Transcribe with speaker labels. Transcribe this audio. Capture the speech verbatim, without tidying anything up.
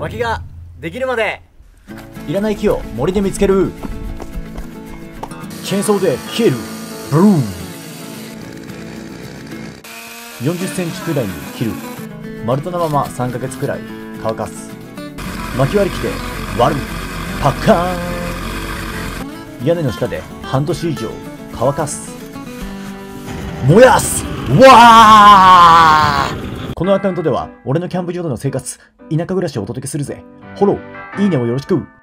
Speaker 1: 薪ができるまで。
Speaker 2: いらない木を森で見つける。チェーンソーで消える。ブルーン。よんじゅっセンチくらいに切る。丸太のままさんかげつくらい乾かす。薪割り機で割る。パッカーン。屋根の下で半年以上乾かす。燃やす。わー。このアカウントでは俺のキャンプ場での生活、田舎暮らしをお届けするぜ。フォロー、いいねをよろしく。